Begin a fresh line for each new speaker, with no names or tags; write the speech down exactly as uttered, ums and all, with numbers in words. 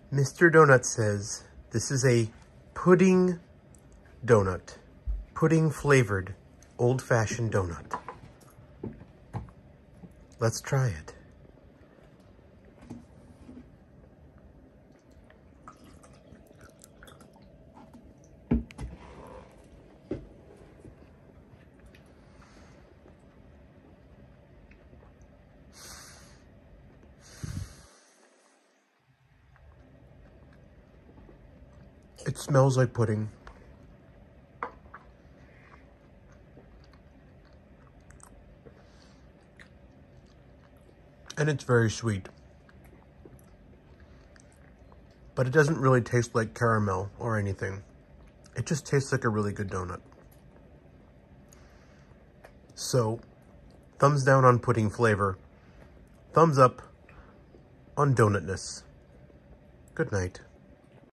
Mister Donut says this is a pudding donut. Pudding flavored old-fashioned donut. Let's try it. It smells like pudding. And it's very sweet. But it doesn't really taste like caramel or anything. It just tastes like a really good donut. So, thumbs down on pudding flavor. Thumbs up on donutness. Good night.